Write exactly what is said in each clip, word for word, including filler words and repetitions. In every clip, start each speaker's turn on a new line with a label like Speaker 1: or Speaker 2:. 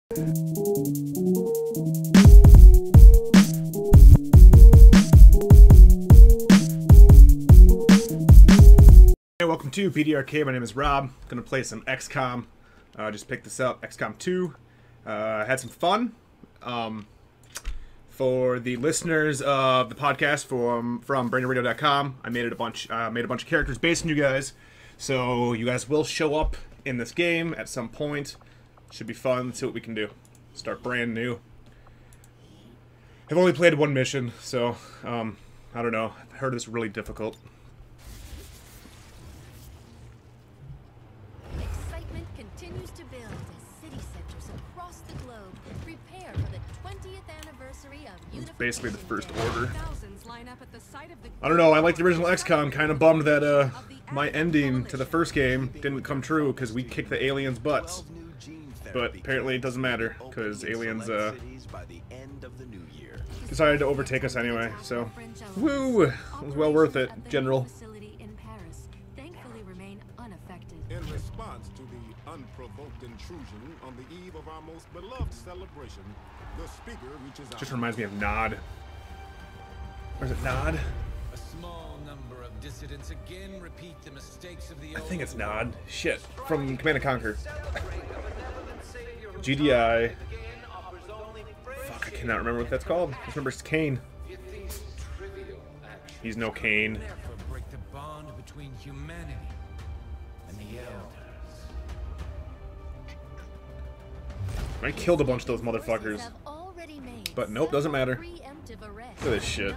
Speaker 1: Hey, welcome to P D R K. My name is Rob. Gonna play some X COM. Uh, just picked this up, X COM two. Uh, had some fun. Um, for the listeners of the podcast from from Brainer Radio dot com, I made it a bunch. Uh, made a bunch of characters based on you guys, so you guys will show up in this game at some point. Should be fun. Let's see what we can do. Start brand new. I've only played one mission, so um, I don't know. I've heard it's really difficult.
Speaker 2: Excitement continues to build as city centers across the globe prepare for the twentieth anniversary of Unification.
Speaker 1: Basically the First Order.
Speaker 2: Thousands line up at the site of the
Speaker 1: I don't know, I like the original X COM. Kind of bummed that uh, my ending to the first game didn't come true because we kicked the aliens' butts. But apparently it doesn't matter because aliens uh, decided to overtake us anyway. So, woo! It was well worth it, General.
Speaker 3: In response to the unprovoked intrusion on the eve of our most beloved celebration, the speaker reaches out.
Speaker 1: Just reminds me of Nod. Where's it, Nod?
Speaker 4: A small number of dissidents again repeat the mistakes of the
Speaker 1: I think it's Nod. Shit. From Command and Conquer. G D I. Fuck, I cannot remember what that's called. I just remember it's Kane. He's no Kane.
Speaker 4: Never break the bond between humanity and the elders.
Speaker 1: I killed a bunch of those motherfuckers. But nope, doesn't matter. Look at this shit.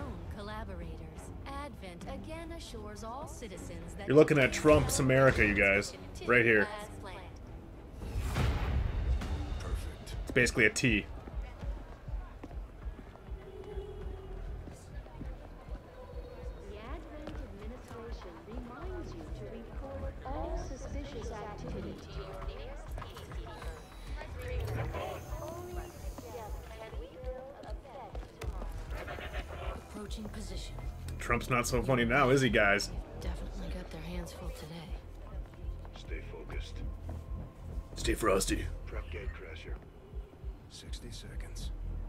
Speaker 1: You're looking at Trump's America, you guys. Right here.
Speaker 4: Perfect.
Speaker 1: It's basically a T.
Speaker 5: The Advent administration reminds you to report all suspicious activity. Only together can we build a better tomorrow.
Speaker 2: Approaching position.
Speaker 1: Trump's not so funny now, is he, guys?
Speaker 2: Definitely got their hands full today.
Speaker 6: Stay focused.
Speaker 1: Stay frosty.
Speaker 6: Prep gate crasher. sixty seconds.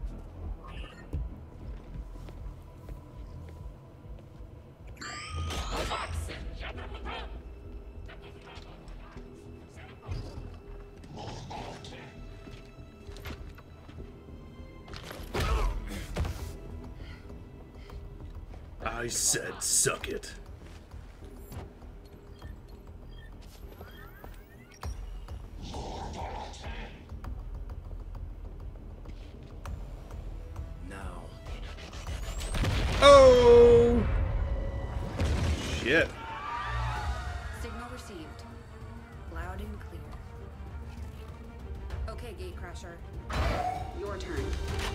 Speaker 1: I said suck it.
Speaker 4: Now.
Speaker 1: Oh! Shit.
Speaker 7: Signal received. Loud and clear. Okay, Gatecrasher. Your turn.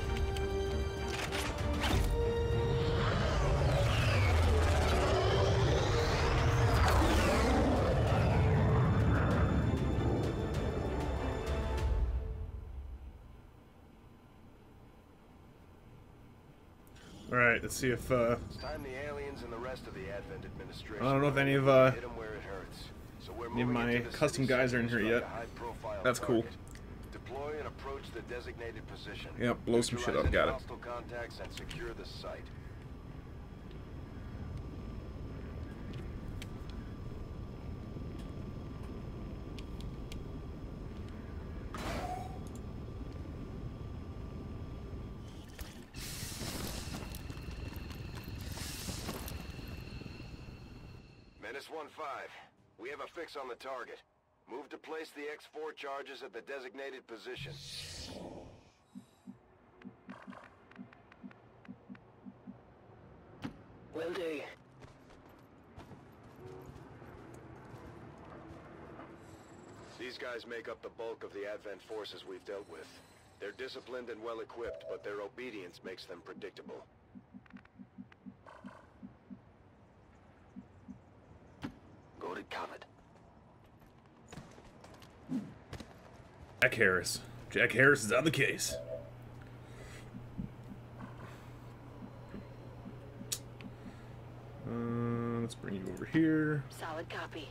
Speaker 1: Alright, let's see if, uh...
Speaker 6: It's time the aliens and the rest of the Advent administration.
Speaker 1: I don't know if any of, uh...
Speaker 6: hit 'em where it hurts. So we're
Speaker 1: any of
Speaker 6: moving
Speaker 1: my
Speaker 6: into the
Speaker 1: custom
Speaker 6: city
Speaker 1: guys are in
Speaker 6: center
Speaker 1: here
Speaker 6: to strike
Speaker 1: yet.
Speaker 6: a high-profile
Speaker 1: That's cool.
Speaker 6: target. Deploy and approach the designated position.
Speaker 1: Yep, blow some shit up,
Speaker 6: Neutralize
Speaker 1: got
Speaker 6: any
Speaker 1: it.
Speaker 6: hostile contacts and secure the site. Menace one five. We have a fix on the target. Move to place the X four charges at the designated position. Will do. These guys make up the bulk of the Advent forces we've dealt with. They're disciplined and well-equipped, but their obedience makes them predictable. Got it covered.
Speaker 1: Jack Harris. Jack Harris is on the case. Uh, let's bring you over here.
Speaker 5: Solid copy.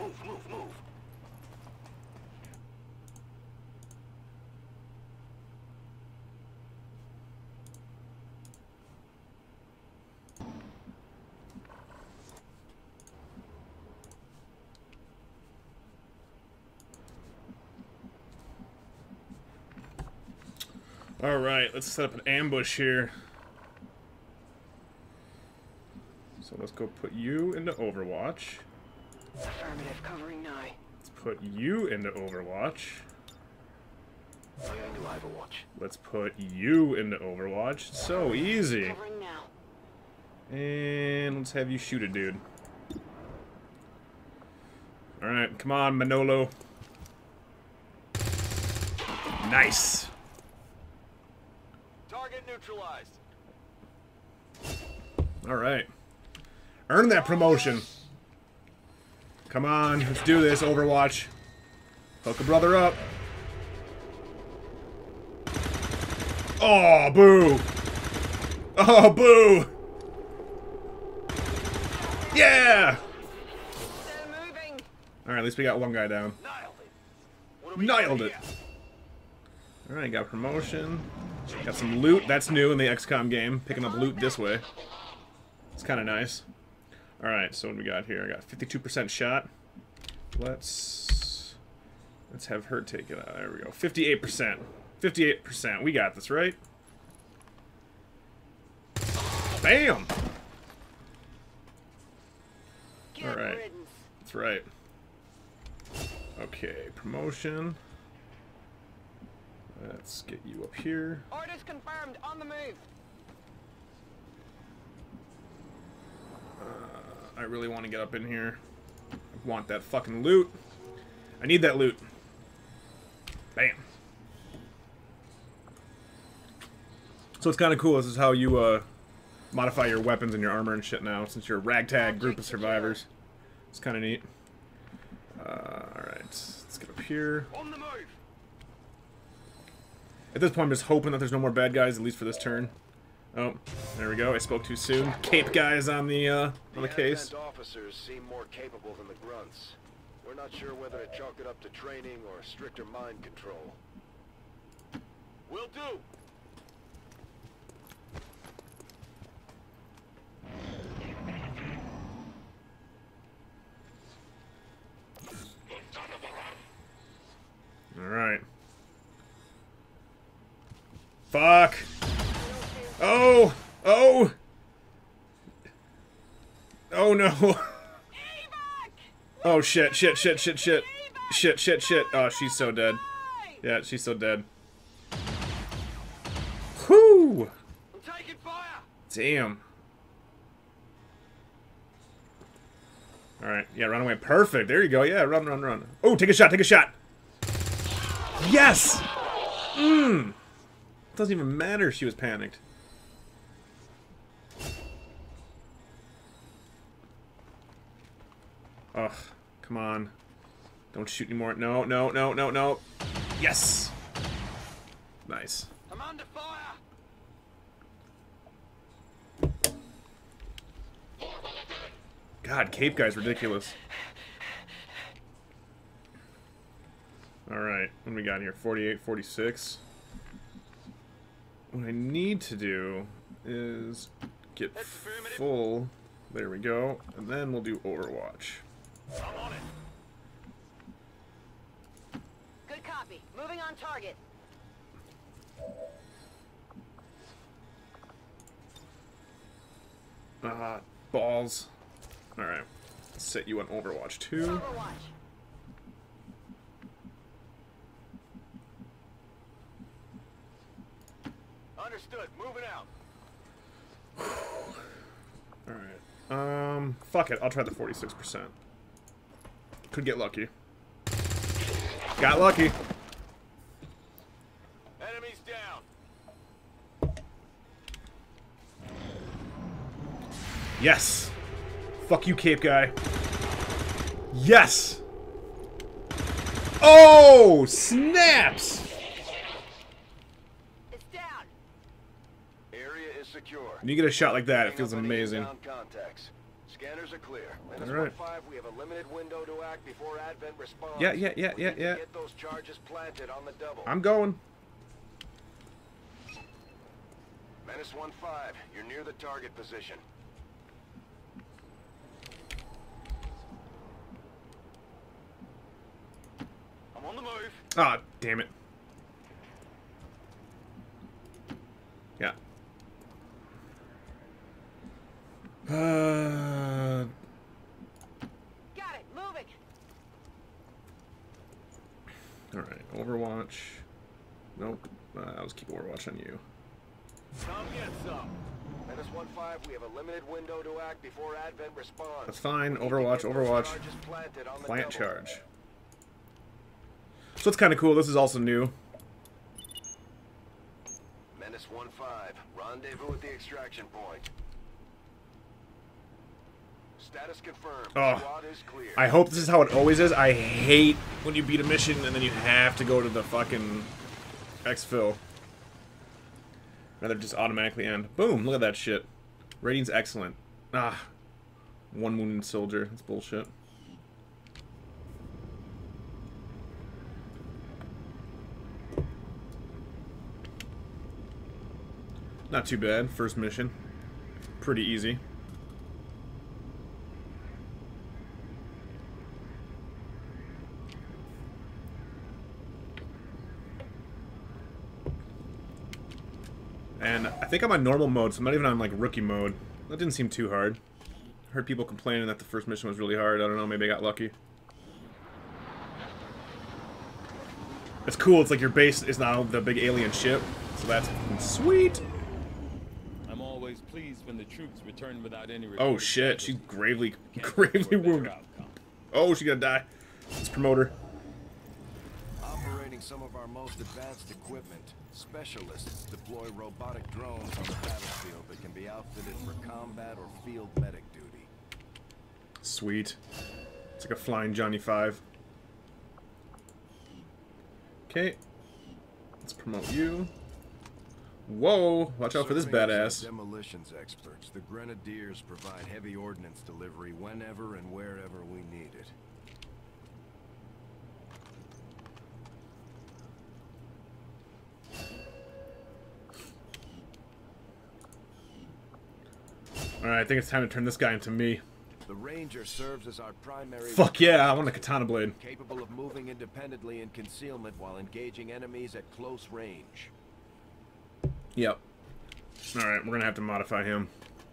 Speaker 6: Move, move, move.
Speaker 1: Alright, let's set up an ambush here. So let's go put you into Overwatch.
Speaker 6: Affirmative, covering nigh.
Speaker 1: Let's put you into Overwatch.
Speaker 6: You're into Overwatch.
Speaker 1: Let's put you into Overwatch. So easy.
Speaker 5: Covering now.
Speaker 1: And let's have you shoot a dude. Alright, come on, Manolo. Nice.
Speaker 6: Target neutralized.
Speaker 1: Alright. Earn that promotion. Come on, let's do this, Overwatch. Hook a brother up. Oh, boo. Oh, boo. Yeah.
Speaker 5: Still moving.
Speaker 1: Alright, at least we got one guy down.
Speaker 6: Nailed it. What do we
Speaker 1: Nailed
Speaker 6: got
Speaker 1: it.
Speaker 6: here?
Speaker 1: Alright, got promotion. Got some loot. That's new in the X COM game. Picking up loot this way. It's kind of nice. Alright, so what do we got here? I got fifty-two percent shot. Let's... Let's have her take it out. There we go. fifty-eight percent. fifty-eight percent. We got this, right? Bam!
Speaker 5: Good
Speaker 1: Alright.
Speaker 5: riddance.
Speaker 1: That's right. Okay, promotion. Let's get you up here.
Speaker 5: Orders confirmed. On the move.
Speaker 1: I really want to get up in here. I want that fucking loot. I need that loot. Bam. So it's kind of cool. This is how you uh, modify your weapons and your armor and shit now, since you're a ragtag group of survivors. It's kind of neat. Uh, Alright, let's get up here.
Speaker 6: On the move.
Speaker 1: At this point, I'm just hoping that there's no more bad guys, at least for this turn. Oh, there we go. I spoke too soon. Cape guys on the uh, on the case.
Speaker 6: Advent officers seem more capable than the grunts. We're not sure whether to chalk it up to training or stricter mind control. Will do.
Speaker 1: All right. Fuck. Oh! Oh! Oh no! Oh shit, shit, shit, shit, shit. Shit, shit, shit. Oh, she's so dead. Yeah, she's so dead. Whoo!
Speaker 6: I'm taking fire.
Speaker 1: Damn. Alright, yeah, run away. Perfect. There you go. Yeah, run, run, run. Oh, take a shot, take a shot! Yes! Mmm! Doesn't even matter if she was panicked. Ugh, come on. Don't shoot anymore. No, no, no, no, no. Yes! Nice.
Speaker 6: I'm under fire.
Speaker 1: God, Cape Guy's ridiculous. Alright, what do we got here? forty-eight, forty-six. What I need to do is get full. There we go. And then we'll do Overwatch.
Speaker 6: I'm on it.
Speaker 5: Good copy. Moving on target.
Speaker 1: Ah, balls. Alright. Let's set you on Overwatch two.
Speaker 5: Overwatch.
Speaker 6: Understood. Moving out.
Speaker 1: Alright. Um, fuck it. I'll try the forty-six percent. Could get lucky. Got lucky.
Speaker 6: Enemies down.
Speaker 1: Yes. Fuck you, Cape Guy. Yes. Oh, snaps.
Speaker 5: It's down.
Speaker 6: Area is secure.
Speaker 1: When you get a shot like that, it
Speaker 6: Picking
Speaker 1: feels
Speaker 6: up any
Speaker 1: amazing.
Speaker 6: inbound contacts. Scanners are clear. Menace
Speaker 1: All right.
Speaker 6: one five, we have a limited window to act before Advent responds.
Speaker 1: Yeah, yeah, yeah,
Speaker 6: We
Speaker 1: yeah,
Speaker 6: need to
Speaker 1: yeah.
Speaker 6: Get those charges planted on the double.
Speaker 1: I'm going.
Speaker 6: Menace one five, you're near the target position. I'm on the move.
Speaker 1: Ah, damn it. Yeah. Uh,
Speaker 5: Got it. Moving.
Speaker 1: all right, Overwatch. Nope. Uh, I'll just keep Overwatch on you.
Speaker 6: Come get some. Menace one five, we have a limited window to act before Advent responds.
Speaker 1: That's fine.
Speaker 6: We need to
Speaker 1: Overwatch,
Speaker 6: get those
Speaker 1: Overwatch.
Speaker 6: charges planted on the
Speaker 1: Plant
Speaker 6: double.
Speaker 1: charge. So it's kind of cool. This is also new.
Speaker 6: Menace one five, rendezvous at the extraction point. Status confirmed.
Speaker 1: Oh,
Speaker 6: Squad is clear.
Speaker 1: I hope this is how it always is. I hate when you beat a mission and then you have to go to the fucking exfil. Rather just automatically end. Boom, look at that shit. Rating's excellent. Ah. One wounded soldier. That's bullshit. Not too bad. First mission. Pretty easy. And I think I'm on normal mode, so I'm not even on like rookie mode. That didn't seem too hard. I heard people complaining that the first mission was really hard. I don't know, maybe I got lucky. It's cool, it's like your base is now the big alien ship, so that's sweet.
Speaker 8: I'm always pleased when the troops return without any
Speaker 1: Oh shit, she's gravely, gravely wounded. Oh, she's gonna die. Let's promote her.
Speaker 6: Operating some of our most advanced equipment, specialists deploy robotic drones on the battlefield that can be outfitted for combat or field medic duty.
Speaker 1: Sweet. It's like a flying Johnny Five. Okay. Let's promote you. Whoa! Watch out for this
Speaker 6: Serving
Speaker 1: badass.
Speaker 6: as demolitions experts, the Grenadiers provide heavy ordnance delivery whenever and wherever we need it.
Speaker 1: Alright, I think it's time to turn this guy into me.
Speaker 6: The Ranger serves as our primary...
Speaker 1: Fuck yeah, I want a katana blade.
Speaker 6: Capable of moving independently in concealment while engaging enemies at close range.
Speaker 1: Yep. Alright, we're gonna have to modify him.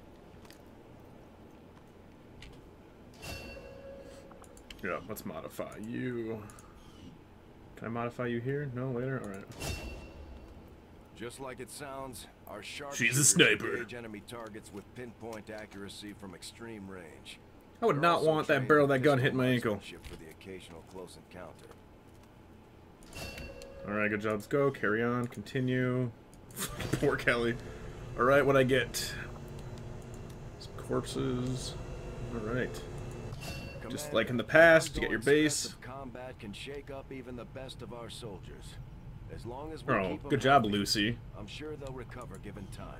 Speaker 1: Yeah, let's modify you. Can I modify you here? No, later? Alright.
Speaker 6: Just like it sounds, our sharp
Speaker 1: She's a sniper.
Speaker 6: engage enemy targets with pinpoint accuracy from extreme range.
Speaker 1: I would
Speaker 6: They're
Speaker 1: not
Speaker 6: also
Speaker 1: want that
Speaker 6: trained
Speaker 1: barrel
Speaker 6: in
Speaker 1: of that gun
Speaker 6: pistol
Speaker 1: hitting my ankle.
Speaker 6: marksmanship for the occasional close encounter.
Speaker 1: Alright, good job. Let's go. Carry on. Continue. Poor Kelly. Alright, what'd I get? Some corpses. Alright. Just like in the past, you get your base.
Speaker 6: Combat can shake up even the best of our soldiers. As long as we
Speaker 1: Oh,
Speaker 6: keep 'em
Speaker 1: good job,
Speaker 6: healthy,
Speaker 1: Lucy.
Speaker 6: I'm sure they'll recover given time.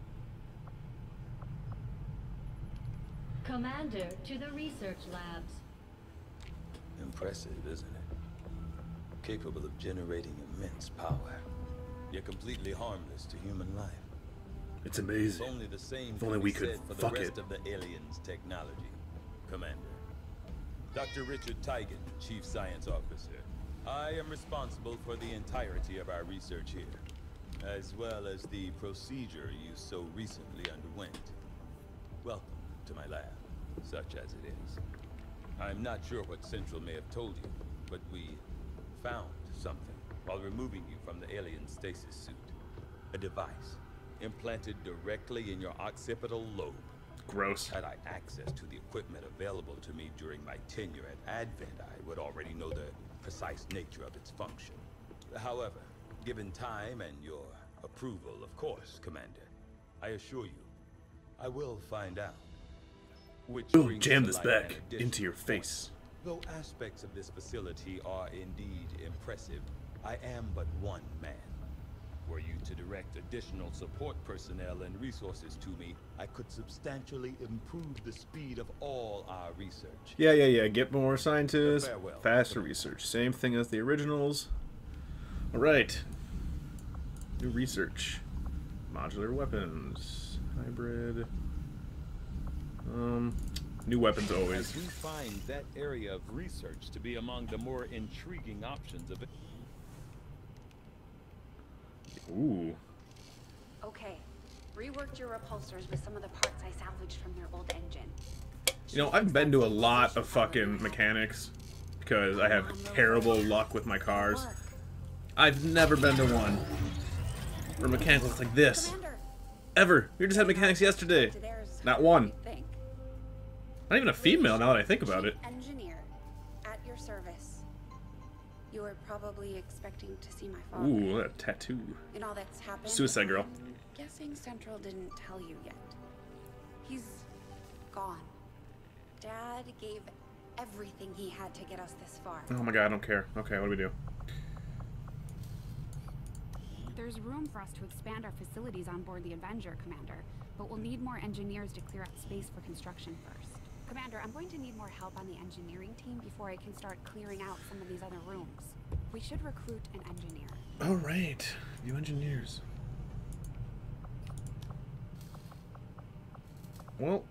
Speaker 9: Commander, to the research labs.
Speaker 10: Impressive, isn't it? Capable of generating immense power. Yet completely harmless to human life.
Speaker 1: It's amazing.
Speaker 10: If only the same
Speaker 1: If only
Speaker 10: could
Speaker 1: we
Speaker 10: be
Speaker 1: could
Speaker 10: said for
Speaker 1: fuck
Speaker 10: the rest
Speaker 1: it.
Speaker 10: of the aliens' technology, Commander. Doctor Richard Tigan, Chief Science Officer. I am responsible for the entirety of our research here, as well as the procedure you so recently underwent. Welcome to my lab, such as it is. I'm not sure what Central may have told you, but we found something while removing you from the alien stasis suit. A device implanted directly in your occipital lobe.
Speaker 1: Gross.
Speaker 10: Had I access to the equipment available to me during my tenure at Advent, I would already know the precise nature of its function. However, given time and your approval, of course, Commander, I assure you, I will find out. Which
Speaker 1: We'll
Speaker 10: brings
Speaker 1: jam
Speaker 10: to
Speaker 1: this
Speaker 10: light
Speaker 1: back
Speaker 10: an additional
Speaker 1: into your
Speaker 10: point.
Speaker 1: face.
Speaker 10: Though aspects of this facility are indeed impressive, I am but one man. Were you to direct additional support personnel and resources to me, I could substantially improve the speed of all our research.
Speaker 1: Yeah, yeah, yeah. Get more scientists,
Speaker 10: Farewell.
Speaker 1: faster research. Same thing as the originals. All right. New research. Modular weapons. Hybrid. Um, new weapons always.
Speaker 10: I do find that area of research to be among the more intriguing options of it.
Speaker 1: Ooh.
Speaker 7: Okay. Reworked your repulsors with some of the parts I salvaged from their old engine.
Speaker 1: You know, I've been to a lot of fucking mechanics because I have terrible luck with my cars. I've never been to one where mechanics looks like this. Ever. We just had mechanics yesterday. Not one. Not even a female now that I think about it.
Speaker 7: Engineer, at your service. You were probably expecting to see my father.
Speaker 1: Ooh, that tattoo.
Speaker 7: And all that's happened.
Speaker 1: Suicide Girl.
Speaker 7: I'm guessing Central didn't tell you yet. He's gone. Dad gave everything he had to get us this far.
Speaker 1: Oh my god, I don't care. Okay, what do we do?
Speaker 11: There's room for us to expand our facilities on board the Avenger, Commander, but we'll need more engineers to clear out space for construction first. Commander, I'm going to need more help on the engineering team before I can start clearing out some of these other rooms. We should recruit an engineer.
Speaker 1: All right, you engineers. Well,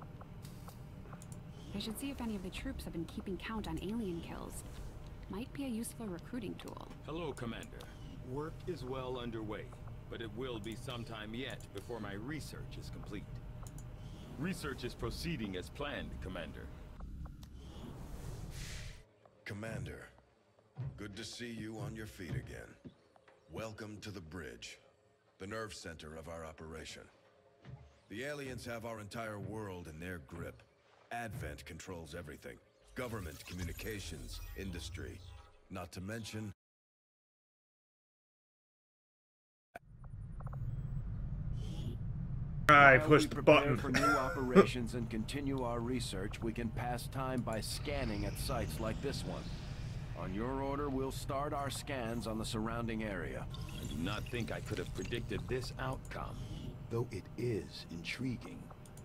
Speaker 11: I should see if any of the troops have been keeping count on alien kills. Might be a useful recruiting tool.
Speaker 10: Hello, Commander. Work is well underway, but it will be some time yet before my research is complete. Research is proceeding as planned, Commander.
Speaker 12: Commander, good to see you on your feet again. Welcome to the bridge, the nerve center of our operation. The aliens have our entire world in their grip. Advent controls everything. Government, communications, industry. Not to mention...
Speaker 1: I push the button.
Speaker 13: For new operations and continue our research, we can pass time by scanning at sites like this one. On your order, we'll start our scans on the surrounding area.
Speaker 10: I do not think I could have predicted this outcome, though it is intriguing.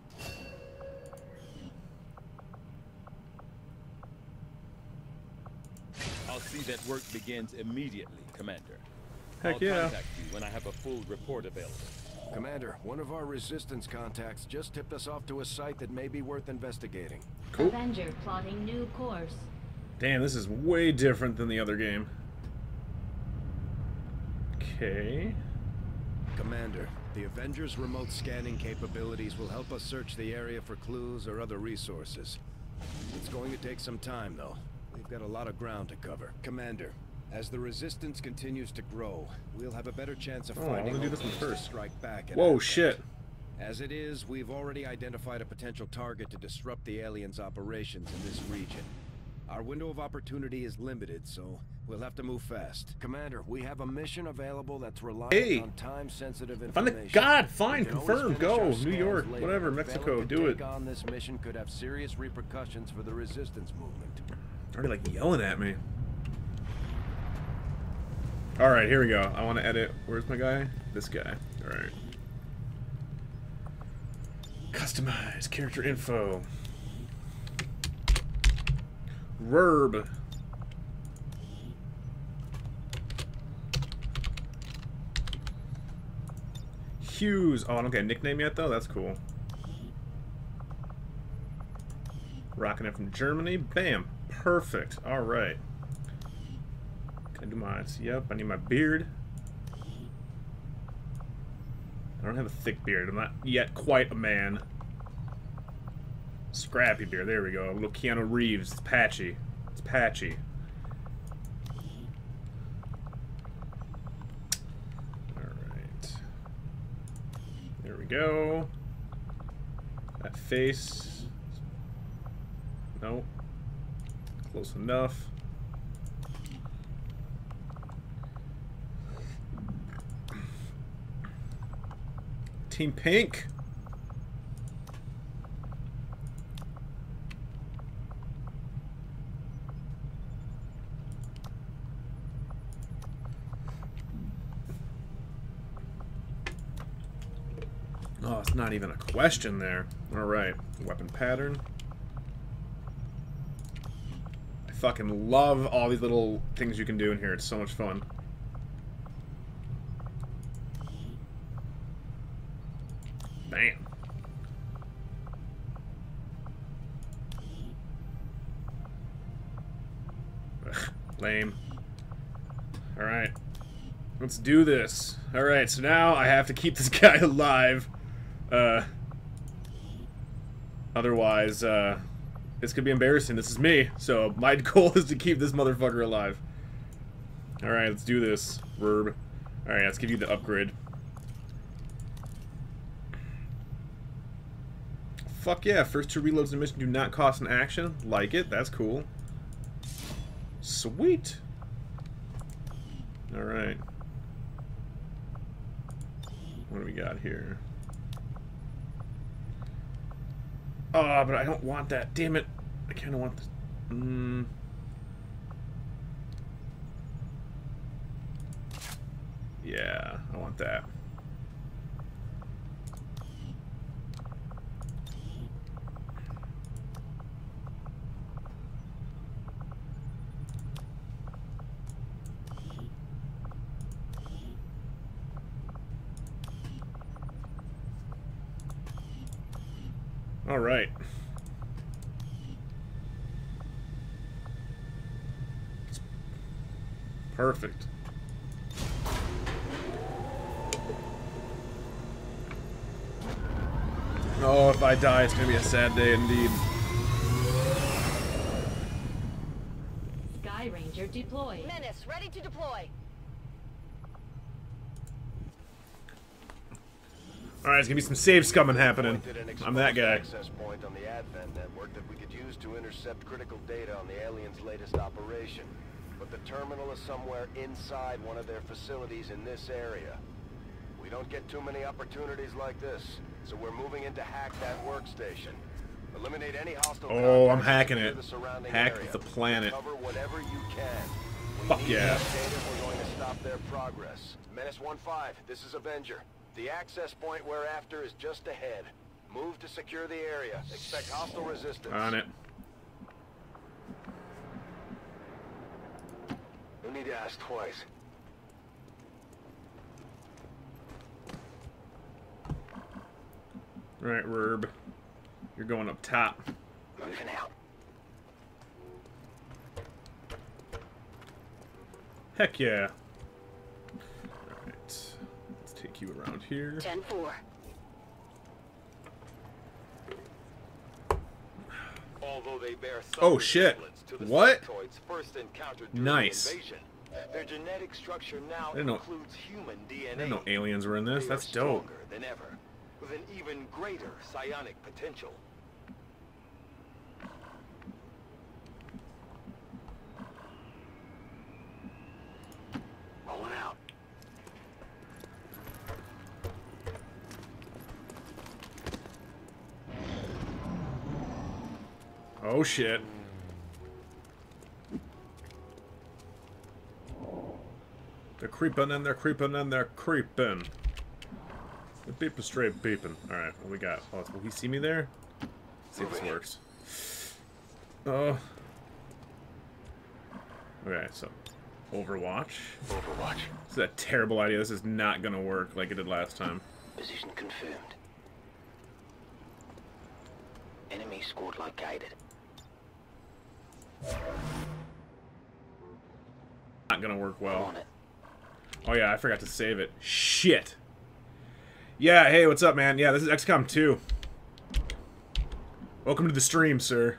Speaker 10: I'll see that work begins immediately, Commander.
Speaker 1: Heck
Speaker 10: I'll
Speaker 1: yeah.
Speaker 10: contact you when I have a full report available.
Speaker 13: Commander, one of our resistance contacts just tipped us off to a site that may be worth investigating.
Speaker 1: Cool.
Speaker 9: Avenger plotting new course.
Speaker 1: Damn, this is way different than the other game. Okay.
Speaker 13: Commander, the Avengers' remote scanning capabilities will help us search the area for clues or other resources. It's going to take some time, though. We've got a lot of ground to cover. Commander, as the resistance continues to grow, we'll have a better chance of
Speaker 1: Oh, I
Speaker 13: finding
Speaker 1: wanna do this one
Speaker 13: openings to
Speaker 1: first.
Speaker 13: strike back at
Speaker 1: Whoa,
Speaker 13: Advent.
Speaker 1: shit.
Speaker 13: As it is, we've already identified a potential target to disrupt the aliens' operations in this region. Our window of opportunity is limited, so we'll have to move fast. Commander, we have a mission available that's reliant
Speaker 1: Hey.
Speaker 13: on time-sensitive
Speaker 1: Find the
Speaker 13: information.
Speaker 1: God, fine,
Speaker 13: We can always
Speaker 1: confirm,
Speaker 13: finish
Speaker 1: go,
Speaker 13: our
Speaker 1: New
Speaker 13: scans
Speaker 1: York,
Speaker 13: later.
Speaker 1: whatever,
Speaker 13: Failing
Speaker 1: Mexico,
Speaker 13: to
Speaker 1: do
Speaker 13: take
Speaker 1: it.
Speaker 13: on this mission could have serious repercussions for the resistance movement.
Speaker 1: Already like yelling at me. All right, here we go. I want to edit. Where's my guy? This guy. All right. Customize character info. Verb. Hughes. Oh, I don't get a nickname yet though. That's cool. Rocking it from Germany. Bam. Perfect. All right. Can I do my... Yep, I need my beard. I don't have a thick beard. I'm not yet quite a man. Scrappy beard. There we go. A little Keanu Reeves. It's patchy. It's patchy. Alright. There we go. That face. No. Close enough. Team Pink. it's not even a question there. Alright, weapon pattern. I fucking love all these little things you can do in here. It's so much fun. Bam. Ugh, lame. Alright. Let's do this. Alright, so now I have to keep this guy alive. Uh, otherwise, uh, this could be embarrassing. This is me, so my goal is to keep this motherfucker alive. Alright, let's do this, Verb. Alright, let's give you the upgrade. Fuck yeah, first two reloads in the mission do not cost an action. Like it, that's cool. Sweet. Alright. What do we got here? Oh, but I don't want that. Damn it. I kind of want this. Mm. Yeah, I want that. All right. Perfect. Oh, if I die, it's gonna be a sad day indeed.
Speaker 9: Sky Ranger deployed.
Speaker 5: Menace, ready to deploy.
Speaker 1: Alright, it's gonna be some save scumming happening. I'm that guy.
Speaker 6: Access point on the Advent network that we could use to intercept critical data on the aliens' latest operation. But the terminal is somewhere inside one of their facilities in this area. We don't get too many opportunities like this, so we're moving in to hack that workstation. Eliminate any hostile
Speaker 1: Oh, I'm hacking it.
Speaker 6: surrounding
Speaker 1: Hack
Speaker 6: area.
Speaker 1: with the planet.
Speaker 6: Cover whatever you can. We
Speaker 1: Fuck
Speaker 6: need
Speaker 1: yeah.
Speaker 6: that data if we're going to stop their progress. Menace one five, this is Avenger. The access point we're after is just ahead. Move to secure the area. Expect hostile resistance.
Speaker 1: On it.
Speaker 6: No need to ask twice.
Speaker 1: Right, Rurb. You're going up top.
Speaker 6: Moving out.
Speaker 1: Heck yeah. Alright. Let's take you around here.
Speaker 5: ten four.
Speaker 6: Although they bear some
Speaker 1: Oh shit.
Speaker 6: to the
Speaker 1: What?
Speaker 6: sectoids first encountered during
Speaker 1: Nice.
Speaker 6: the invasion, their genetic structure now
Speaker 1: I didn't know-
Speaker 6: includes human D
Speaker 1: I
Speaker 6: N A.
Speaker 1: didn't know aliens were in this.
Speaker 6: They
Speaker 1: That's
Speaker 6: are
Speaker 1: dope.
Speaker 6: stronger than ever, with an even greater psionic potential. Rolling out.
Speaker 1: Oh shit. They're creeping and they're creeping and they're creeping. The beep is straight beeping. Alright, what we got? Oh, will he see me there? Let's see if this works. Oh. Okay, so Overwatch.
Speaker 6: Overwatch.
Speaker 1: This is a terrible idea. This is not gonna work like it did last time.
Speaker 6: Position confirmed. Enemy squad located.
Speaker 1: Not gonna work well.
Speaker 6: On it.
Speaker 1: Oh yeah, I forgot to save it. Shit. Yeah, hey, what's up, man? Yeah, this is X COM two. Welcome to the stream, sir.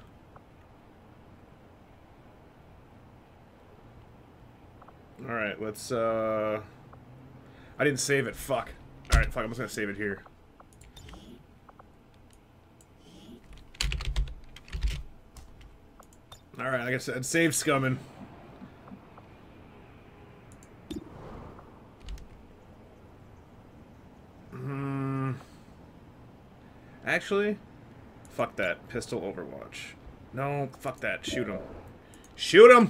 Speaker 1: Alright, let's, uh... I didn't save it, fuck. Alright, fuck, I'm just gonna save it here. Alright, like I said, save scumming. Hmm. Actually, fuck that. Pistol Overwatch. No, fuck that. Shoot him. Shoot him!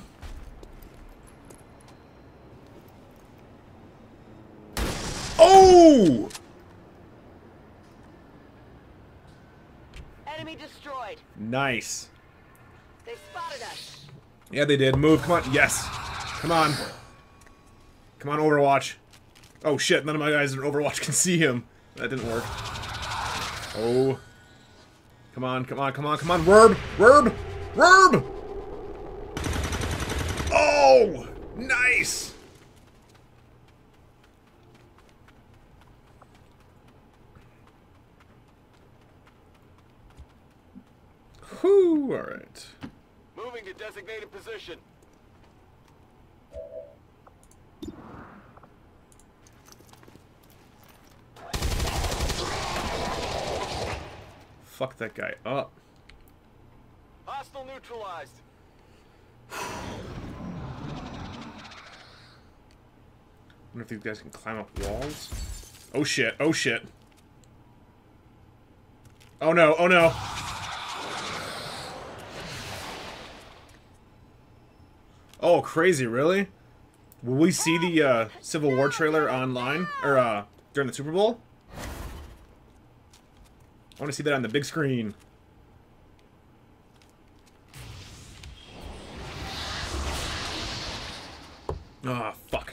Speaker 1: Oh!
Speaker 5: destroyed.
Speaker 1: Nice.
Speaker 5: They spotted us.
Speaker 1: Yeah, they did. Move. Come on. Yes. Come on. Come on, Overwatch. Oh, shit. None of my guys in Overwatch can see him. That didn't work. Oh. Come on, come on, come on, come on. Rurb! Rurb! Rurb! Oh! Nice! Whew, alright.
Speaker 6: Moving to designated position.
Speaker 1: Fuck that guy up.
Speaker 6: Hostile neutralized.
Speaker 1: I wonder if these guys can climb up walls. Oh shit, oh shit. Oh no, oh no. Oh, crazy, really? Will we see the uh, Civil War trailer online? Or uh, during the Super Bowl? I want to see that on the big screen. Ah, oh, fuck.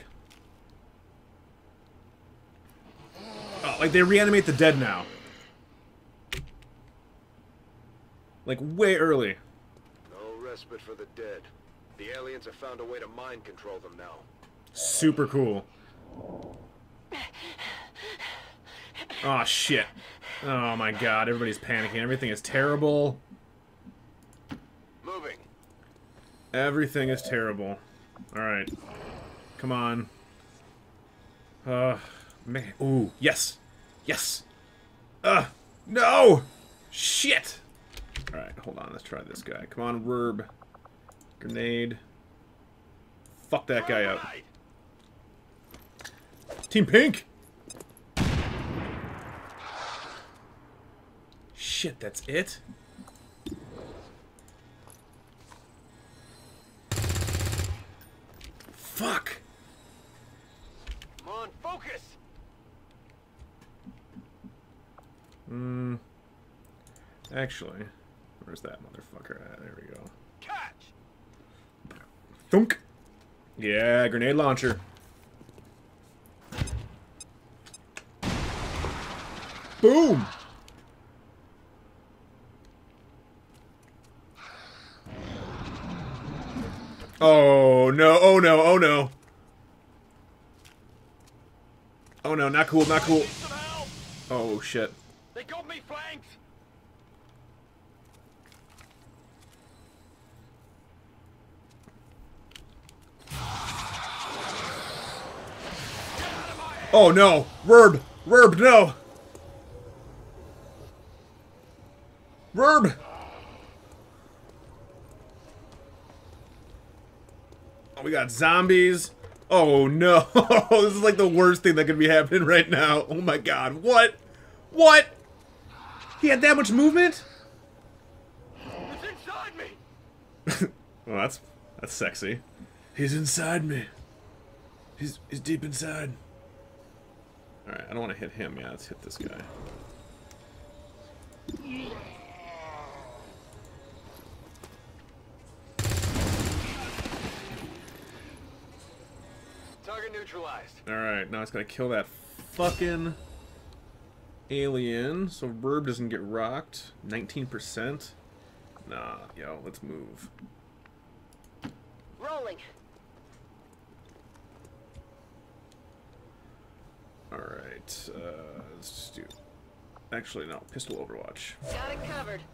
Speaker 1: Oh, like they reanimate the dead now. Like way early.
Speaker 6: No respite for the dead. The aliens have found a way to mind control them now.
Speaker 1: Super cool. Oh shit. Oh my god, everybody's panicking. Everything is terrible.
Speaker 6: Moving.
Speaker 1: Everything is terrible. Alright. Come on. Uh, man. Ooh, yes. Yes. Uh, no! Shit! Alright, hold on. Let's try this guy. Come on, Rurb. Grenade. Fuck that guy up. Team Pink! Shit, that's it? Fuck!
Speaker 6: Come on, focus!
Speaker 1: Hmm. Actually, where's that motherfucker at? There we go.
Speaker 6: Catch!
Speaker 1: Thunk! Yeah, grenade launcher. Boom! Oh no, oh no, oh no. Oh no, not cool, not cool. Oh shit.
Speaker 6: They got me flanked!
Speaker 1: Oh no! Rurb! Rurb, no! Rurb! Oh, we got zombies. Oh no! This is like the worst thing that could be happening right now. Oh my god, what? What? He had that much movement?
Speaker 6: It's inside me!
Speaker 1: Well, that's that's sexy. He's inside me. He's he's deep inside. Alright, I don't want to hit him. Yeah, let's hit this guy.
Speaker 6: Target neutralized.
Speaker 1: Alright, now it's gonna kill that fucking alien so Rurb doesn't get rocked. nineteen percent. Nah, yo, let's move.
Speaker 5: Rolling.
Speaker 1: Alright, uh, let's just do... Actually, no, pistol Overwatch.
Speaker 5: Got it covered.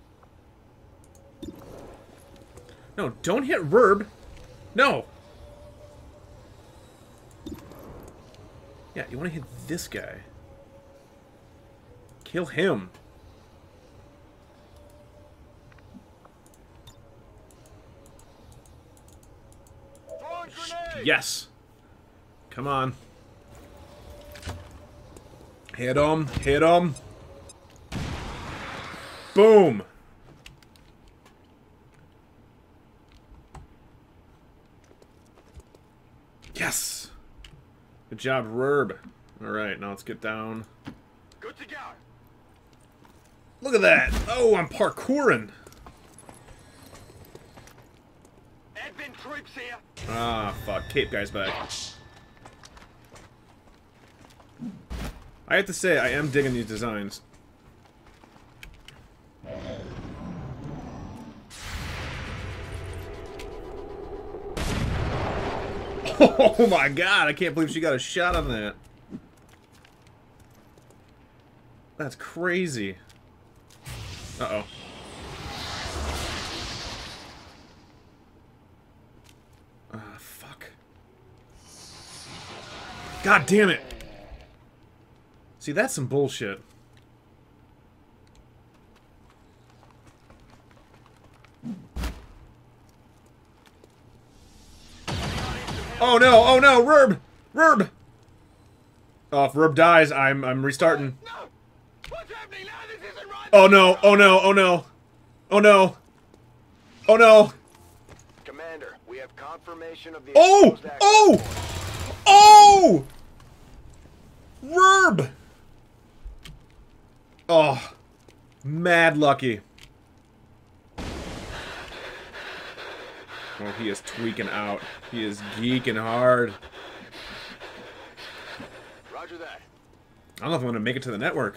Speaker 1: No, don't hit Rurb! No! Yeah, you want to hit this guy. Kill him. Yes! Come on. Hit him. Hit him. Boom! Yes! Good job, Rurb. Alright, now let's get down.
Speaker 6: Good to go.
Speaker 1: Look at that. Oh, I'm parkouring.
Speaker 14: Advent troops here.
Speaker 1: Ah, fuck. Cape guy's back. I have to say, I am digging these designs. Oh my god, I can't believe she got a shot on that. That's crazy. Uh-oh. Ah, uh, fuck. God damn it! See, that's some bullshit. Oh no, oh no, Rurb! Rurb! Oh, if Rurb dies, I'm I'm restarting.
Speaker 14: No! What's happening now? This isn't right!
Speaker 1: Oh no, oh no, oh no. Oh no. Oh no.
Speaker 6: Commander, we have confirmation of the
Speaker 1: Oh! Oh! Oh! Rurb! Oh. Mad lucky. Oh, he is tweaking out. He is geeking hard.
Speaker 14: Roger that.
Speaker 1: I don't know if I'm gonna make it to the network.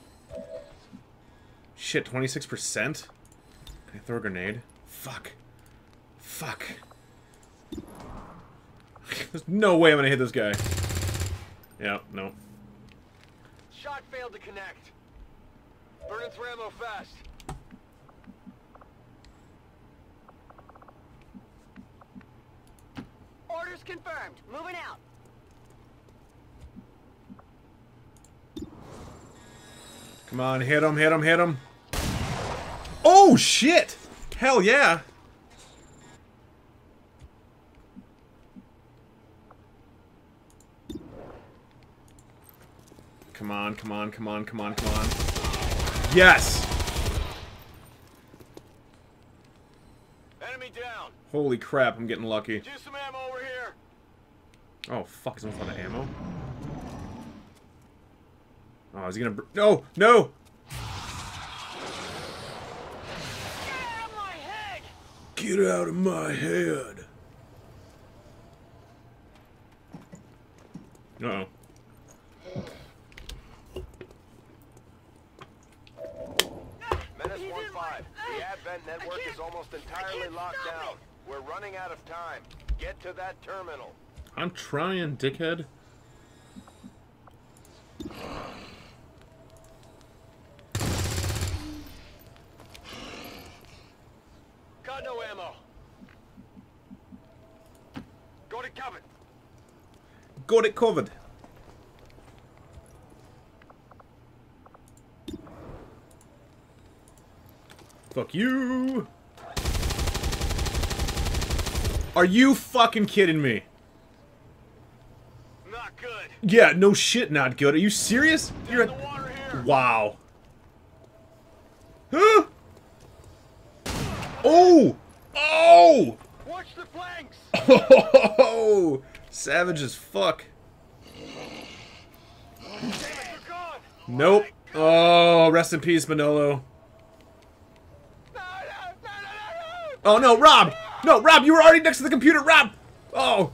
Speaker 1: Shit, twenty-six percent? Can I throw a grenade? Fuck. Fuck. There's no way I'm gonna hit this guy. Yeah, no.
Speaker 14: Shot failed to connect. Burning through ammo fast.
Speaker 5: Orders confirmed. Moving out.
Speaker 1: Come on, hit him, hit him, hit him. Oh, shit! Hell yeah! Come on, come on, come on, come on, come on. Yes!
Speaker 14: Enemy down.
Speaker 1: Holy crap, I'm getting lucky.
Speaker 14: Use some ammo over here.
Speaker 1: Oh, fuck, is almost out of ammo? Oh, is he gonna... Br no! No!
Speaker 14: Get out of my head!
Speaker 1: Get out of my head! Uh-oh.
Speaker 6: Menace one five, the Advent network is almost entirely locked down. We're running out of time. Get to that terminal.
Speaker 1: I'm trying, dickhead.
Speaker 14: Got no ammo. Got it covered.
Speaker 1: Got it covered. Fuck you. Are you fucking kidding me?
Speaker 14: Not good.
Speaker 1: Yeah, no shit, not good. Are you serious? You're
Speaker 14: Down the water here.
Speaker 1: Wow. Huh? Oh! Oh!
Speaker 14: Watch the flanks.
Speaker 1: Oh! Savage as fuck.
Speaker 14: Damn it, they're gone.
Speaker 1: Nope. Oh, rest in peace, Manolo.
Speaker 14: No, no, no, no, no, no.
Speaker 1: Oh no, Rob! No, Rob, you were already next to the computer, Rob! Oh!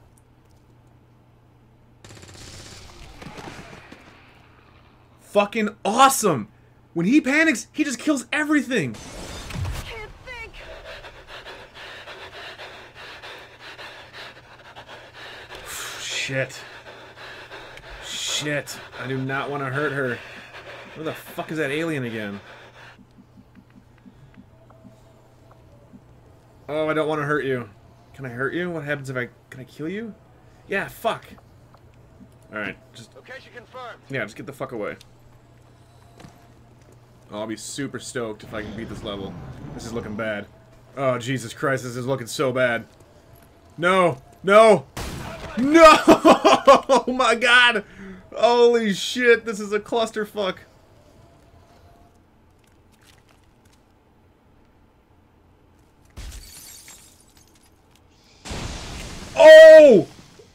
Speaker 1: Fucking awesome! When he panics, he just kills everything!
Speaker 5: Can't think.
Speaker 1: Shit. Shit. I do not want to hurt her. Where the fuck is that alien again? Oh, I don't want to hurt you. Can I hurt you? What happens if I... Can I kill you? Yeah, fuck. Alright, just...
Speaker 14: Location confirmed.
Speaker 1: Yeah, just get the fuck away. Oh, I'll be super stoked if I can beat this level. This is looking bad. Oh, Jesus Christ, this is looking so bad. No! No! No! Oh my god! Holy shit, this is a clusterfuck. Oh!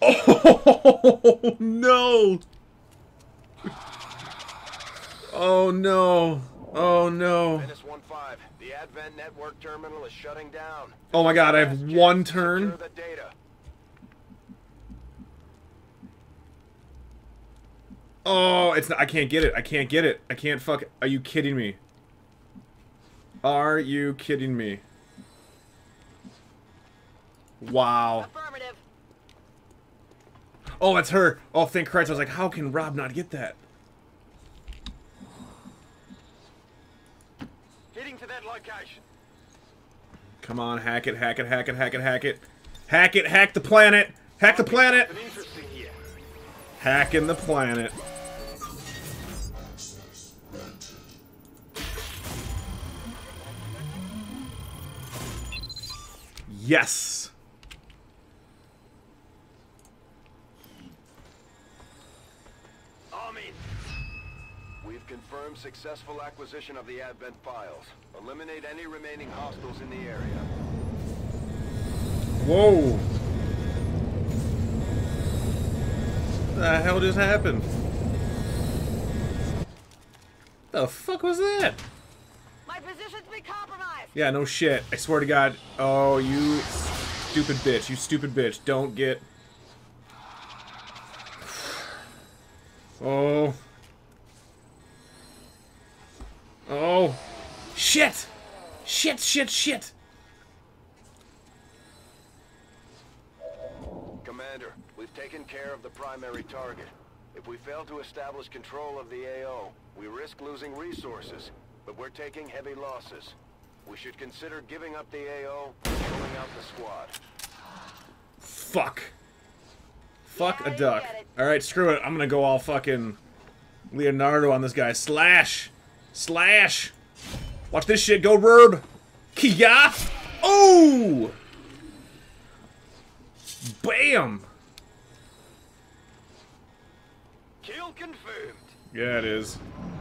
Speaker 1: Oh no! Oh no! Oh no.
Speaker 6: Menace one five, the Advent network terminal is shutting down.
Speaker 1: Oh my god, I have one turn.
Speaker 6: Secure the data.
Speaker 1: Oh, it's not, I can't get it. I can't get it. I can't fuck. Are you kidding me? Are you kidding me? Wow.
Speaker 5: Affirmative.
Speaker 1: Oh, that's her. Oh, thank Christ. I was like, how can Rob not get that?
Speaker 14: Heading to that location.
Speaker 1: Come on, hack it, hack it, hack it, hack it, hack it. Hack it, hack the planet. Hack the planet.
Speaker 14: Interesting here.
Speaker 1: Hacking the planet. Yes.
Speaker 14: I'm in.
Speaker 6: We've confirmed successful acquisition of the Advent files. Eliminate any remaining hostiles in the area.
Speaker 1: Whoa. What the hell just happened? The fuck was that?
Speaker 5: My position's been compromised.
Speaker 1: Yeah, no shit. I swear to God. Oh, you stupid bitch. You stupid bitch. Don't get... Oh. Oh. Shit! Shit, shit, shit!
Speaker 6: Commander, we've taken care of the primary target. If we fail to establish control of the A O, we risk losing resources, but we're taking heavy losses. We should consider giving up the A O and pulling out the squad.
Speaker 1: Fuck. Fuck a duck. Alright, screw it. I'm gonna go all fucking Leonardo on this guy. Slash! Slash! Watch this shit go, Rurb! Kia! Oh! Bam!
Speaker 14: Kill confirmed.
Speaker 1: Yeah, it is.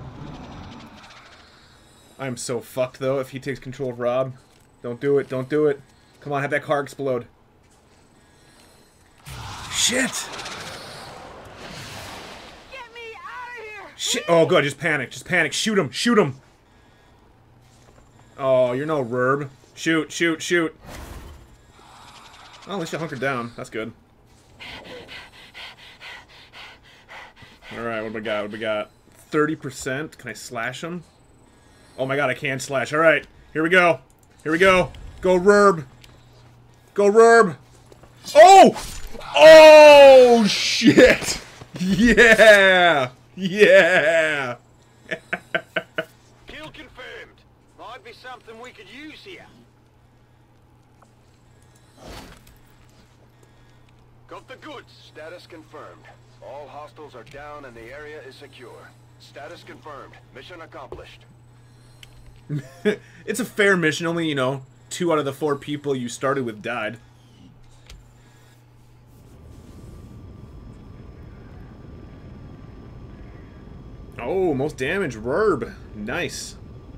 Speaker 1: I'm so fucked, though, if he takes control of Rob. Don't do it, don't do it. Come on, have that car explode. Shit!
Speaker 5: Get me out of here!
Speaker 1: Shit! Oh, good, just panic, just panic. Shoot him, shoot him! Oh, you're no Rurb. Shoot, shoot, shoot. Oh, at least you hunkered down. That's good. Alright, what do we got? What do we got? thirty percent? Can I slash him? Oh my god, I can slash. Alright, here we go. Here we go. Go Rurb. Go Rurb. Oh! Oh, shit! Yeah! Yeah!
Speaker 14: Kill confirmed. Might be something we could use here. Got the goods.
Speaker 6: Status confirmed. All hostiles are down and the area is secure. Status confirmed. Mission accomplished.
Speaker 1: It's a fair mission. Only, you know, two out of the four people you started with died. Oh, most damage, Rurb. Nice.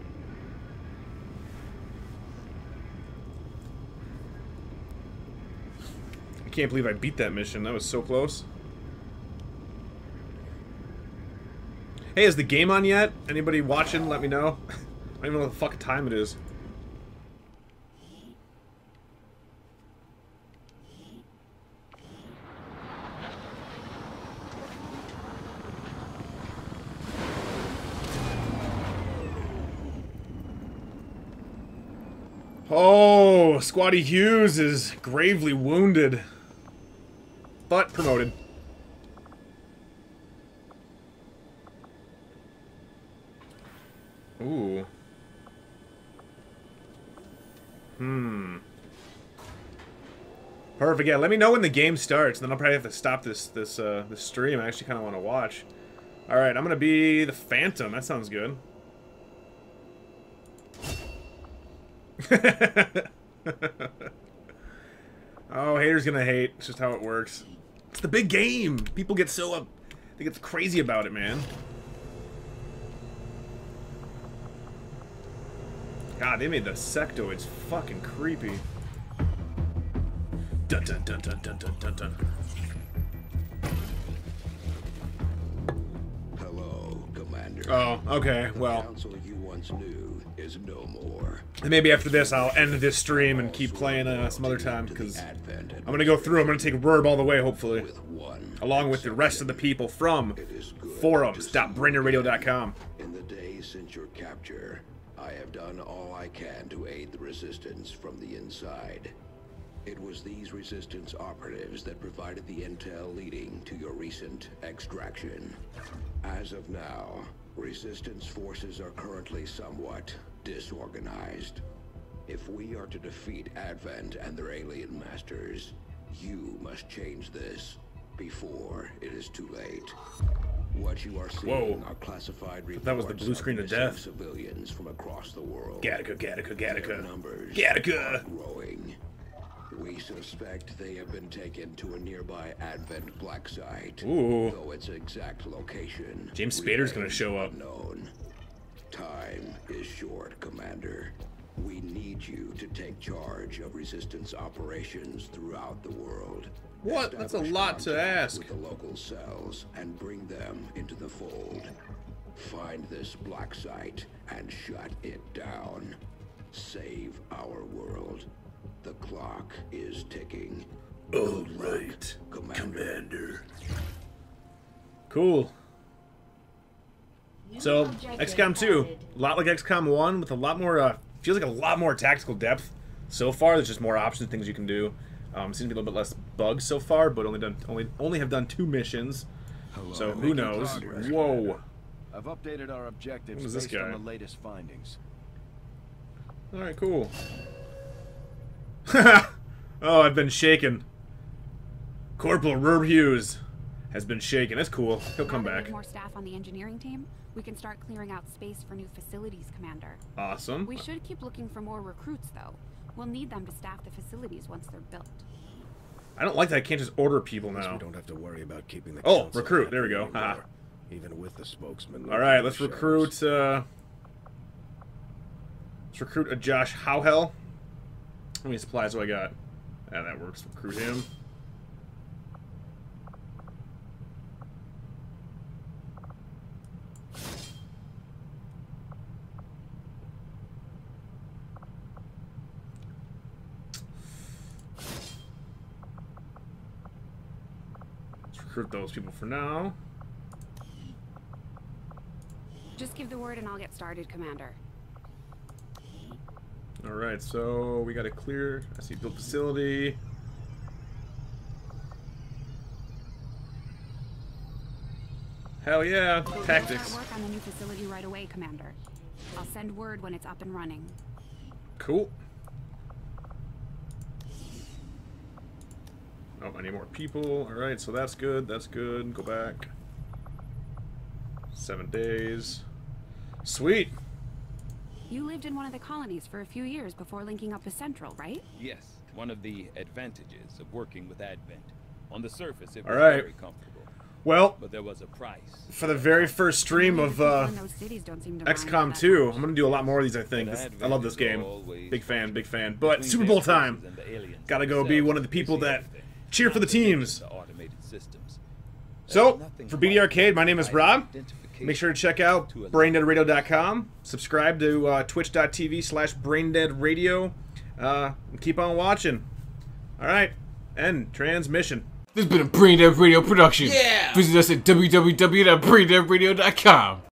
Speaker 1: I can't believe I beat that mission. That was so close. Hey, is the game on yet? Anybody watching? Let me know. I don't even know what the fucking time it is. Oh, Squatty Hughes is gravely wounded, but promoted. Ooh. Hmm. Perfect. Yeah, let me know when the game starts, and then I'll probably have to stop this this uh, this stream. I actually kind of want to watch. All right, I'm gonna be the Phantom. That sounds good. Oh, haters gonna hate. It's just how it works. It's the big game. People get so up, they get crazy about it, man. God, they made the sectoids fucking creepy. Dun dun dun dun dun dun dun dun.
Speaker 15: Hello, Commander.
Speaker 1: Oh, okay. Well,
Speaker 15: once knew is no more.
Speaker 1: And maybe after this, I'll end this stream and keep playing uh, some other time, because I'm going to go through, I'm going to take Rurb all the way, hopefully. Along with the rest of the people from forums dot brain dead radio dot com.
Speaker 15: In the days since your capture, I have done all I can to aid the Resistance from the inside. It was these Resistance operatives that provided the intel leading to your recent extraction. As of now, Resistance forces are currently somewhat disorganized. If we are to defeat Advent and their alien masters, you must change this before it is too late. What you are seeing
Speaker 1: Whoa.
Speaker 15: are classified reports
Speaker 1: That was the blue screen of death.
Speaker 15: Civilians from across the world.
Speaker 1: Gattaca, Gattaca, Gattaca.
Speaker 15: Numbers
Speaker 1: Gattaca.
Speaker 15: are growing. We suspect they have been taken to a nearby Advent black site.
Speaker 1: Ooh.
Speaker 15: Though its exact location
Speaker 1: James Spader's gonna show up.
Speaker 15: Known. Time is short, Commander. We need you to take charge of Resistance operations throughout the world.
Speaker 1: What? That's a
Speaker 15: Establish
Speaker 1: lot to
Speaker 15: contact
Speaker 1: ask.
Speaker 15: with the local cells and bring them into the fold. Find this black site and shut it down. Save our world. The clock is ticking.
Speaker 1: All right, Commander. Cool. So, X COM two, a lot like X COM one, with a lot more, uh, feels like a lot more tactical depth. So far, there's just more options, things you can do. Um, seems to be a little bit less bugs so far, but only done only only have done two missions.
Speaker 13: Hello.
Speaker 1: So who knows?
Speaker 13: Progress,
Speaker 1: Whoa!
Speaker 13: Commander. I've updated our objectives
Speaker 1: Who's this
Speaker 13: based
Speaker 1: guy?
Speaker 13: on the latest findings.
Speaker 1: All right, cool. Oh, I've been shaken. Corporal Rurb Hughes has been shaken. That's cool. He'll come
Speaker 11: Now that we
Speaker 1: back.
Speaker 11: have more staff on the engineering team, we can start clearing out space for new facilities, Commander.
Speaker 1: Awesome.
Speaker 11: We should keep looking for more recruits, though. We'll need them to staff the facilities once they're built.
Speaker 1: I don't like that I can't just order people
Speaker 13: At least
Speaker 1: now.
Speaker 13: we don't have to worry about keeping the
Speaker 1: Oh,
Speaker 13: council
Speaker 1: recruit.
Speaker 13: happy
Speaker 1: There we go.
Speaker 13: anymore,
Speaker 1: Haha.
Speaker 13: even with the spokesman.
Speaker 1: All right, let's recruit. Uh, let's recruit a Josh Howhell. How many supplies do I got? Yeah, that works. Recruit him. Let's recruit those people for now.
Speaker 11: Just give the word and I'll get started, Commander.
Speaker 1: Alright, so we got a clear, I see build facility. Hell yeah, tactics.
Speaker 11: Start work on the new facility right away, Commander. I'll send word when it's up and running.
Speaker 1: Cool. Oh, I need more people. Alright, so that's good, that's good. Go back. Seven days. Sweet.
Speaker 11: You lived in one of the colonies for a few years before linking up with Central, right?
Speaker 8: Yes, one of the advantages of working with Advent. On the surface, it was
Speaker 1: All right.
Speaker 8: very comfortable.
Speaker 1: Well,
Speaker 8: but there was a price.
Speaker 1: For the very first stream of uh, X COM two, I'm going to do a lot more of these, I think. This, I love this game. Big fan, big fan. But Super Bowl time. Gotta go be one of the people that cheer for the teams. So, for B D Arcade, my name is Rob. Make sure to check out brain dead radio dot com. Subscribe to uh, twitch dot t v slash brain dead radio. Uh, and keep on watching. Alright, end transmission.
Speaker 16: This has been a Brain Dead Radio production. Yeah! Visit us at w w w dot brain dead radio dot com.